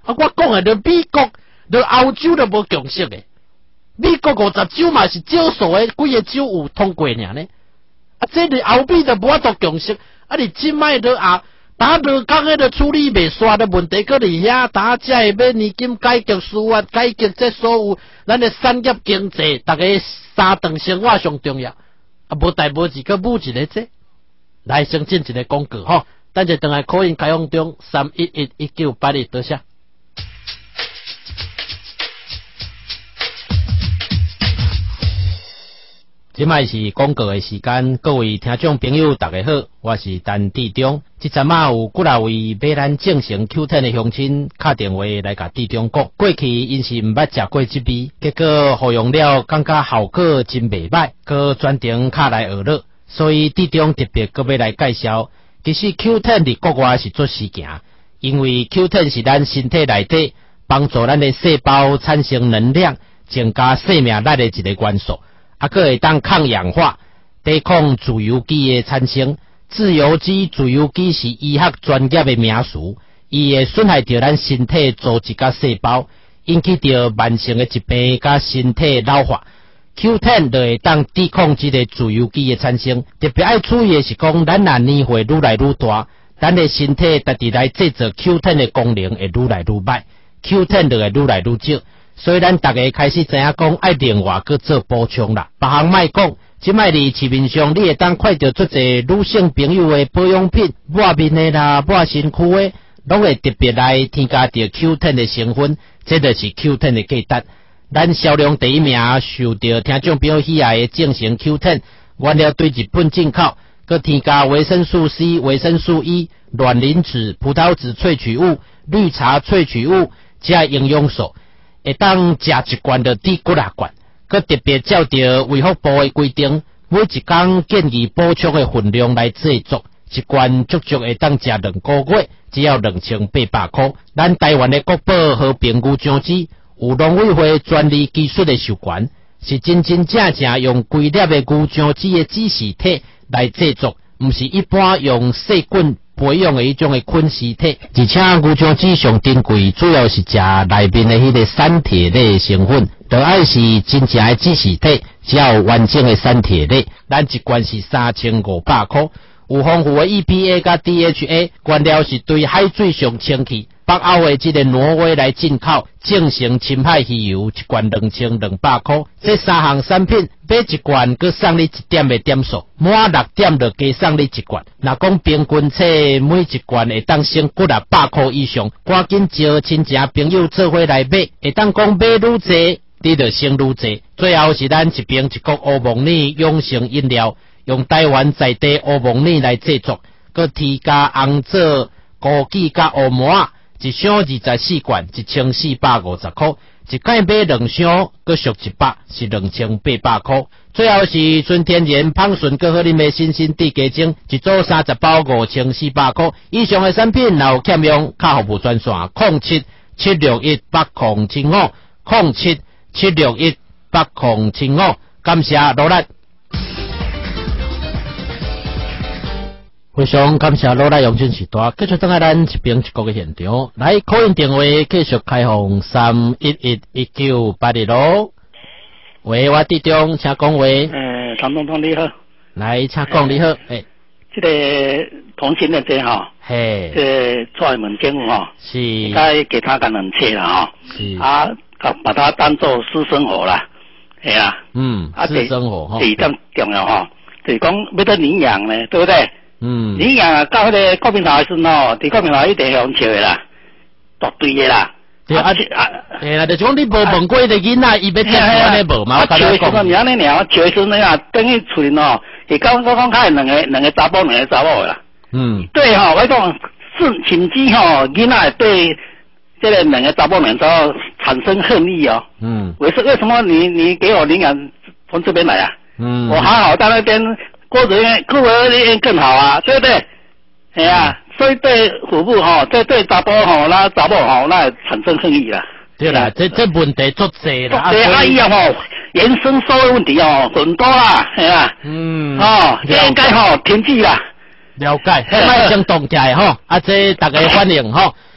啊，我讲诶，着美国、着欧洲都无共识诶。美国五十州嘛是少数诶，几个州有通过尔呢？啊，这你欧美就无法度共识。啊，你即摆着啊，打着讲迄个处理袂煞的问题，搁伫遐打只会要年金改革、司法改革，这所有咱诶产业经济，逐个三顿生活上重要。啊，无代无志，搁补一个这，来先进一个广告吼。等者等来口音开放中三一一一九八二，多谢。即摆是广告的时间，各位听众朋友，大家好，我是陈志忠。即阵啊有几啊位要咱进行 Q 十 的乡亲打电话来甲志忠讲，过去因是毋捌食过即味，结果服用了感觉效果真袂歹，佮专程敲来学乐，所以志忠特别佮要来介绍。其实 Q 十 伫国外是做事行，因为 Q 十 是咱身体内底帮助咱的细胞产生能量，增加生命力的一个元素。啊，佮会当抗氧化，抵抗自由基的产生。自由基、自由基是医学专业的名词，伊会损害着咱身体组织甲细胞，引起着慢性的疾病甲身体老化。Q 十 就会当抵抗这个自由基的产生。特别爱注意的是讲，咱若年岁愈来愈大，咱的身体家己来制作 Q 十 的功能会愈来愈歹 ，Q 十 就会愈来愈少。所以咱大家开始知影讲，爱另外去做补充啦。别项莫讲，即摆伫市面上，你会当看到足侪女性朋友的保养品，抹面的啦，抹身躯的，拢会特别来添加着 Q 十 的成分，这就是 Q 十 的价值。咱销量第一名，受到听众朋友喜爱的正成 Q 十，原料对日本进口，佮添加维生素 C、维生素 E、卵磷脂、葡萄籽萃取物、绿茶萃取物，加营养素。会当食一罐就抵几啊罐，佮特别照着卫福部的规定，每一工建议补充的分量来制作，一罐足足会当食两个月，只要两千八百块。咱台湾的国宝和平牛浆汁有农委会专利技术的授权，是真真正正用规粒的牛浆汁的指示体来制作，毋是一般用细菌培养的迄种的菌丝体，而且牛浆汁上珍贵，主要是食内面的迄个产铁类成分，就爱是真正的指示体，只要有完整的产铁类，咱一罐是三千五百块，有丰富的 E P A 甲 D H A， 原料是对海水上清气。北欧的这个挪威来进口，正成深海鱼油一罐两千两百块。这三项产品买一罐，佮送你一点的点数，满六点就加送你一罐。若讲平均册每一罐会当省几啊百块以上，赶紧招亲戚朋友做伙来买，会当讲买愈多，你就省愈多。最后是咱一瓶一国乌蒙尼养生饮料，用台湾在地乌蒙尼来制作，佮添加红枣、枸杞甲乌麻。一箱二十四罐，一千四百五十块；一盖买两箱，佮俗一百，是两千八百块。最后是纯天然芳醇佮好啉的新鲜地鸡精，一组三十包，五千四百块。以上的产品若有欠用，客服务专线零七七六一八零七五零七七六一八零七五，感谢努力。非常感谢罗拉用尽时代，继续等下咱一边一国嘅现场，来口音电话继续开放三一一一九八二咯。喂，我弟兄，请讲话。 诶，陈总统你好。 来，请讲你好。诶， 这个同性恋者吼， 嘿， 这出门政府吼， 是该给他个冷切啦吼， 是啊，把它当做私生活啦，系啊， 嗯， 啊， 私生活吼， 第二点重要吼，就是讲要得领养呢，对不对？ 嗯， 领养啊，到迄个国民党的时阵吼，伫国民党一定向笑的啦，绝对的啦。 对啊，啊，诶啦，就讲你无问过的囡仔，伊要接安尼无嘛？我笑的时阵，你安尼尔，笑的时阵啊，等于厝里哦，会讲我讲开两个两个查甫两个查某啦。 嗯， 对吼，我讲是甚至吼，囡仔对这个两个查甫两个查某产生恨意哦。嗯，为什为什么你你给我领养从这边来啊？嗯，我好好在那边。过得过得更好啊，对不对？哎呀、啊，所以对父母吼，这对查甫吼，那查某吼，那产生恨意啦。 对啦，这这问题足济啦。 对啊，伊啊吼，延伸社会问题哦，很多啦，系啊。嗯。哦，这应该吼停止啦。 了解，卖先动起来吼，啊，这大家欢迎吼。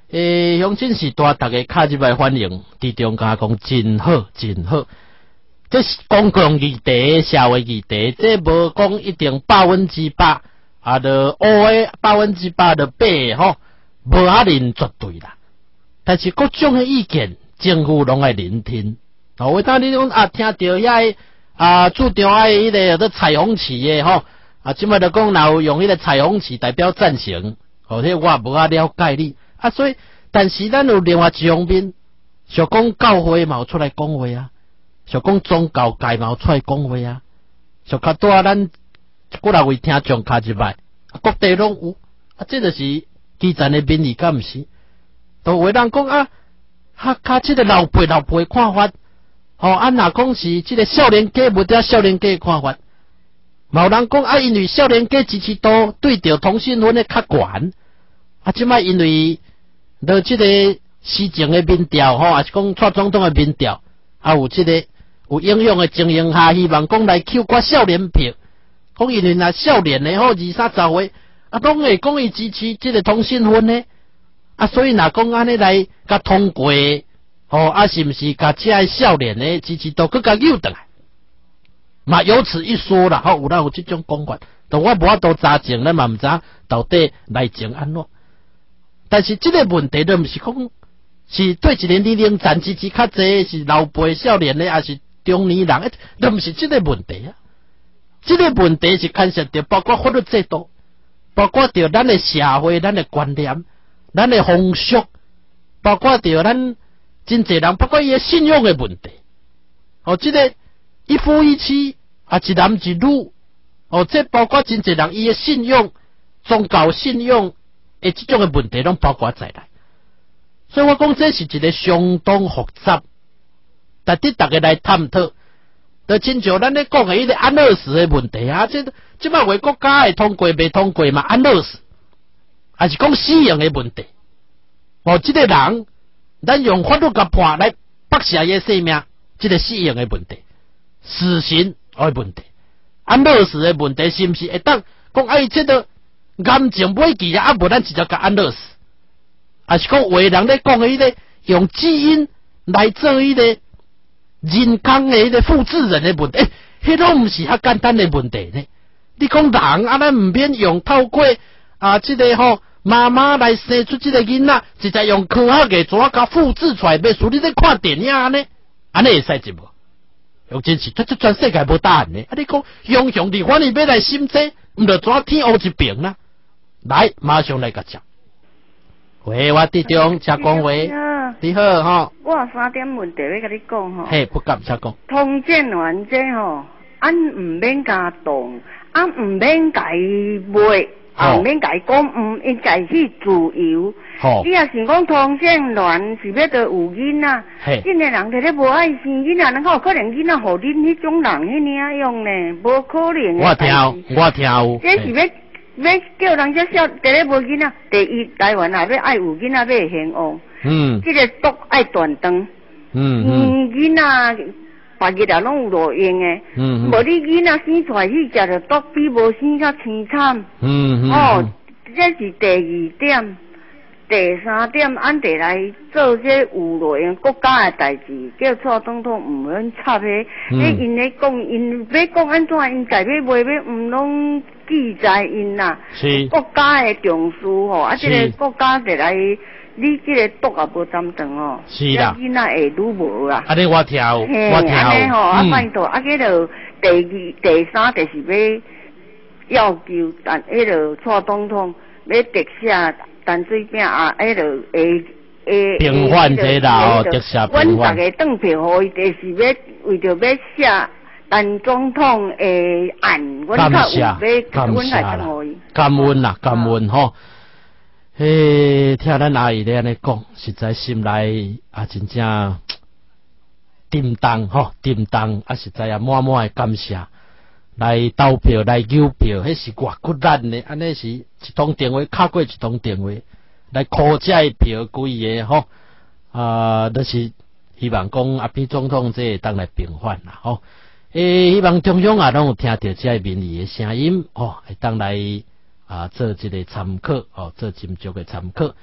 诶，乡亲时代大家卡入来欢迎，伫中间讲真好真好。这是公共议题、社会议题，这无讲一定百分之百，啊，着乌诶百分之百着白吼，无可能绝对啦。但是各种诶意见，政府拢爱聆听。哦，为当你讲啊，听到遐啊，注重爱迄个个彩虹旗诶吼，啊，即摆着讲若有用迄个彩虹旗代表赞成，哦，迄我无啊了解你啊，所以，但是咱有另外一方面，想讲教会嘛有出来讲话啊。想讲宗教界嘛有出来讲话啊，想较多咱几若位听众卡入来，各地拢有啊，这就是基层的民意，敢毋是？都有人讲啊，哈卡即个老辈老辈看法，哦，啊若讲是即个少年家无得少年家看法，嘛有人讲啊，因为少年家支持度对着同性婚的较悬，啊，即摆因为落即个施政的民调吼，还是讲蔡总统的民调，啊有即个。有影响的情形下，希望讲来扣寡少年票，讲因为若少年的吼二三十岁，啊，拢会讲伊支持即个同性婚呢，啊，所以若讲安尼来甲通过，哦，啊，是毋是甲即个少年的支持度更加诱转来？嘛有此一说啦，吼，有人有即种讲法，但我无法度查证，咱嘛毋知到底内情安怎。但是即个问题，都毋是讲是对一个年龄层支持较济，是老辈少年的，还是？中年人诶，都毋是即个问题啊！即个问题是牵涉到包括法律制度，包括着咱诶社会、咱诶观念、咱诶风俗，包括着咱真侪人，包括伊诶信仰诶问题。哦，即个一夫一妻啊，一男一女，哦，这包括真侪人伊诶信仰、宗教信仰诶，即种诶问题拢包括在内。所以我讲，这是一个相当复杂。但伫大家来探讨，就亲像咱咧讲诶迄个安乐死诶问题啊，即即摆为国家会通过未通过嘛？安乐死，还是讲死刑诶问题？哦，即、这个人，咱用法律甲判来剥夺伊诶性命，即、这个死刑诶问题，死刑诶问题，安乐死诶问题，是毋是会当讲哎，即、这个癌症尾期啊，啊无咱直接甲安乐死，还是讲有诶人咧讲诶迄个用基因来做迄、那个？人工的迄个复制人的问题，迄拢毋是遐简单的问题呢。你讲人啊，咱毋免用透过啊，即、这个吼妈妈来生出即个囡仔，直接用科学的怎甲复制出来，要输你咧看电影安尼，安尼会使一无？用真是，这这全世界无答案呢。啊，你讲用用你反而要来审查，毋着怎天黑一边啦？来，马上来甲讲。喂，我弟中请讲话。你好吼， 我有三点问题要甲你讲吼。 嘿，不敢请讲。 通奸完这吼，俺唔免甲动，俺唔免甲伊卖，也唔免甲伊讲唔，因家去自由。 吼， 你若是讲通奸乱是要着有囡仔，真个人摕咧无爱生囡仔，能够有可能囡仔互恁迄种人去领用呢？无可能。 我听，我听有。 这是要。要叫人家少，第一无囡仔，第一台湾也要爱有囡仔要兴旺。嗯。这个毒爱断肠。嗯嗯。囡仔别日啊拢有路用的。嗯。无你囡仔生出来去食着毒，比无生较凄惨。嗯嗯。哦，这是第二点，第三点，俺得来做这有路用国家的代志，叫蔡总统唔免插个。嗯。你因咧讲，因要讲安怎，因家要卖要唔拢。记载因呐，国家的重视吼，啊，这个国家得来，你这个毒也无giảm长哦， 是啦， 囡仔会愈无啦。 啊，你我听，我听。 安尼吼，啊，拜托，啊，迄个第二、第三就是要要求，但迄个蔡总统要特写淡水饼啊，迄个会会。 平反这啦，哦，特写平反。 阮逐个当票互伊，就是要为着要写。但总统诶案， 感谢，感谢啦，感恩啦，感恩吼。嘿，听咱阿姨咧安尼讲，实在心内啊真正震动吼，震动啊实在也满满诶感谢。来投票来邮票，迄是偌骨力呢，安尼是一通电话敲过一通电话，来扣这票几个吼，啊，都、就是希望讲阿扁总统这当来平反啦吼。诶，希望中央啊，拢有听到这些民意的声音哦，会当来啊做一个参考哦，做斟酌的参考。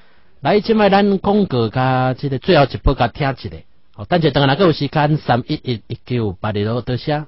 来，即摆咱广告甲即个最后一步甲听一下。好，等者等下若有时间，三一一一九八二六多谢。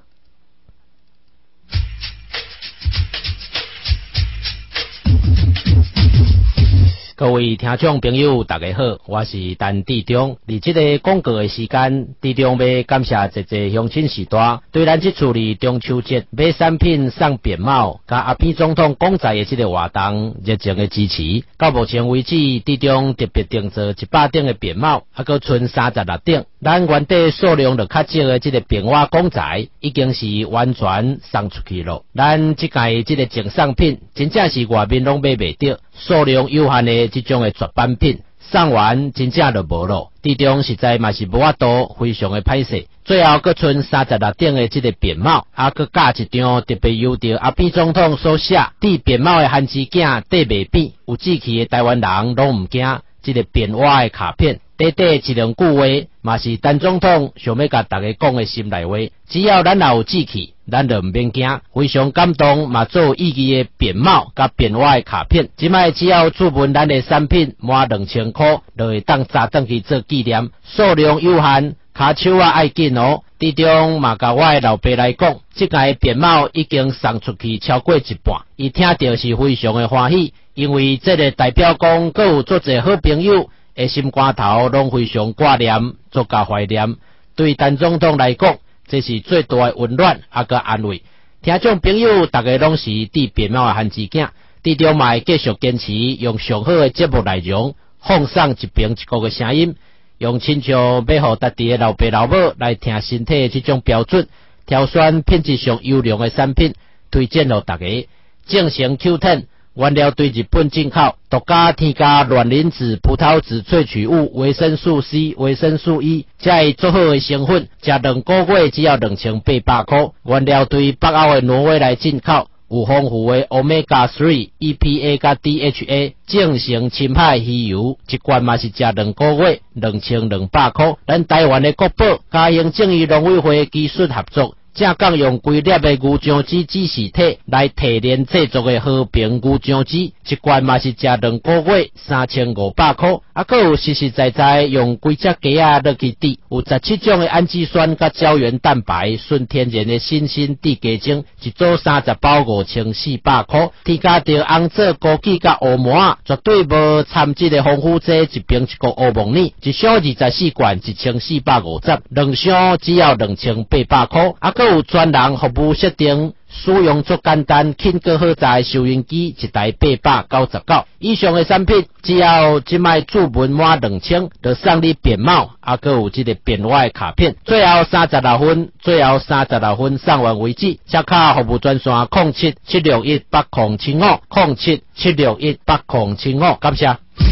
各位听众朋友，大家好，我是陈志忠。伫这个广告的时间，志忠要感谢一个乡亲时代对咱这处理中秋节买产品送便帽，甲阿扁总统讲在的这个活动热情的支持。到目前为止，志忠特别订做一百顶的便帽，还佫剩三十六顶。咱原底数量就较少的这个便袜公仔，已经是完全送出去了。咱这届这个赠送品，真正是外面拢买袂到，数量有限的这种的绝版品，送完真正就无咯。志忠实在嘛是无法度，非常的歹势。最后佫剩三十六顶的这个便帽，啊佫加一张特别由着阿扁总统所写伫便帽的汉字镜缀袂变，有志气的台湾人拢毋惊这个便袜的卡片。短短一两句话，嘛是陈总统想要甲大家讲的心内话。只要咱若有志气，咱就毋免惊。非常感动，嘛做有意义的便帽甲便袜的卡片。即摆只要注文咱的产品满两千块，就会当扎转去做纪念。数量有限，骹手啊爱紧哦。志忠嘛甲我的老爸来讲，即届便帽已经送出去超过一半，伊听到是非常的欢喜，因为这个代表讲，佫有足侪好朋友。的心肝头拢非常挂念，足够怀念。对陈总统来讲，这是最大的温暖，也个安慰。听众朋友，大家拢是伫便帽的汉字镜，志忠嘛会继续坚持用上好的节目内容，放送一遍一个的声音，用亲像要互家己的老爸老母来听身体的这种标准，挑选品质上优良的产品，推荐予大家。正成 Q 十。原料对日本进口，独家添加卵磷脂、葡萄籽萃取物、维生素 C、维生素 E， 才会做好的成分。食两个月只要两千八百块。原料对北欧的挪威来进口，有丰富的 Omega 三、E P A 加 D H A， 正成深海鱼油，一罐嘛是食两个月，两千两百块。咱台湾的国宝嘉兴正义农委会技术合作。正港用规粒的牛樟脂指示体来提炼制作的和平牛樟脂，一罐嘛是食两个月，三千五百块。啊，佫有实实在在用几只鸡啊落去滴，有十七种的氨基酸甲胶原蛋白，纯天然的新鲜地鸡精，一组三十包五千四百块。添加着红枣、枸杞甲乌麻，绝对无掺这个防腐剂，一瓶一个乌木耳，一箱二十四罐，一千四百五十，两箱只要两千八百块。啊，佫有专人服务设定，使用足简单、轻巧好在收音机，一台八百九十九。以上的产品，只要即卖注文满两千，就送你便帽，啊，佮有这个便袜的卡片。最后三十六分，最后三十六分送完为止。车卡服务专线零七七六一八零七五零七七六一八零七五，感谢。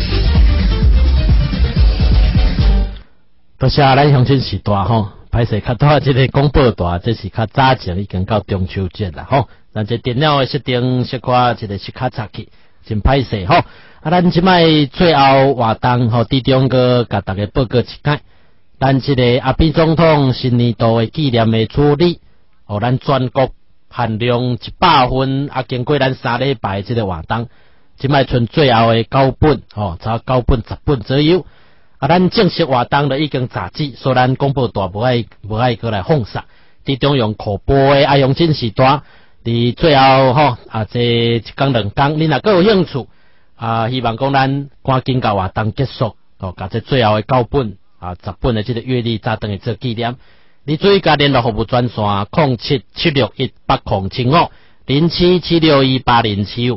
多谢咱乡亲时代吼。歹势较多即个广播大，这是较早前已经到中秋节啦吼。咱这电脑的设定小可一个是较早起，真歹势吼。啊，咱即摆最后活动吼，志忠个甲大家报告一解。咱即个阿扁总统新年度的纪念的处理，互咱全国限量一百份，啊，经过咱三礼拜即个活动，即摆剩最后的九本吼，差九本十本左右。啊，咱正式活动就已经杂志，所以咱广播大无爱无爱过来放杀，志忠用口播的啊，用真时代，伫最后吼啊，这一工两工，你若阁有兴趣啊，希望讲咱赶紧甲活动结束，哦，甲这最后的九本啊十本的这个月历早等于做纪念，你注意甲联络服务专线零七七六一八零七五零七七六一八零七五。